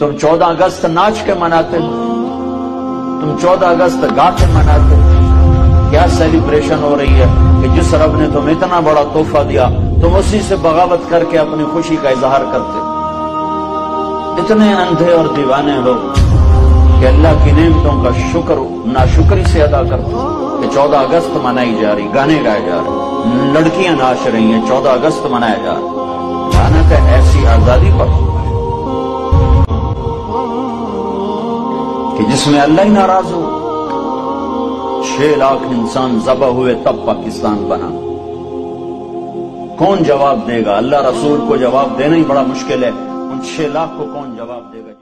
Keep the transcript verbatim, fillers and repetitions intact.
तुम चौदह अगस्त नाच के मनाते हो, तुम चौदह अगस्त गा के मनाते हो। क्या सेलिब्रेशन हो रही है कि जिस रब ने तुम्हें इतना बड़ा तोहफा दिया तुम उसी से बगावत करके अपनी खुशी का इजहार करते हो। इतने अंधे और दीवाने हो कि अल्लाह की नेमतों का शुक्र नाशुक्री से अदा करते हो कि चौदह अगस्त मनाई जा रही, गाने गाए जा रहे, लड़कियां नाच रही हैं, चौदह अगस्त मनाया जा रहा। लानत है ऐसी आजादी पर कि जिसमें अल्लाह ही नाराज हो। छह लाख इंसान ज़बह हुए तब पाकिस्तान बना। कौन जवाब देगा? अल्लाह रसूल को जवाब देना ही बड़ा मुश्किल है, उन छह लाख को कौन जवाब देगा?